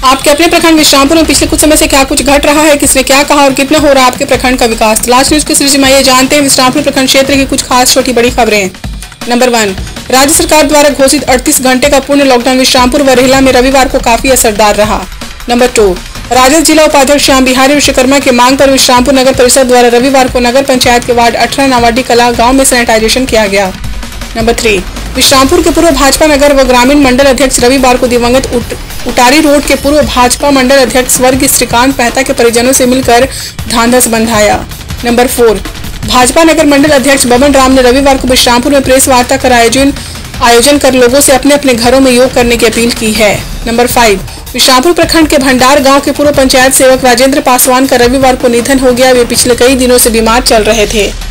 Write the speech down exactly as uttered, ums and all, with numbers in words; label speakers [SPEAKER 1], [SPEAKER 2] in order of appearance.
[SPEAKER 1] आपके अपने प्रखंड विश्रामपुर में पिछले कुछ समय से क्या कुछ घट रहा है, किसने क्या कहा और कितना हो रहा है आपके प्रखंड का विकास। लास्ट न्यूज के सीरीज में आइए जानते हैं विश्रामपुर प्रखंड क्षेत्र की कुछ खास छोटी बड़ी खबरें। नंबर वन, राज्य सरकार द्वारा घोषित अड़तीस घंटे का पूर्ण लॉकडाउन विश्रामपुर व रेहला में रविवार को काफी असरदार रहा। नंबर टू, राजद जिला उपाध्यक्ष श्याम बिहारी विश्वकर्मा के मांग पर विश्रामपुर नगर परिषद द्वारा रविवार को नगर पंचायत के वार्ड अठारह नावाडी कला गाँव में सैनिटाइजेशन किया गया। नंबर थ्री, विश्रामपुर के पूर्व भाजपा नगर व ग्रामीण मंडल अध्यक्ष रविवार को दिवंगत उट, उटारी रोड के पूर्व भाजपा मंडल अध्यक्ष स्वर्गीय श्रीकांत मेहता के परिजनों से मिलकर ढांढस बंधाया। नंबर फोर, भाजपा नगर मंडल अध्यक्ष बबन राम ने रविवार को विश्रामपुर में प्रेस वार्ता कर आयोजन आयोजन कर लोगों से अपने अपने घरों में योग करने की अपील की है। नंबर फाइव, विश्रामपुर प्रखंड के भंडार गांव के पूर्व पंचायत सेवक राजेंद्र पासवान का रविवार को निधन हो गया। वे पिछले कई दिनों से बीमार चल रहे थे।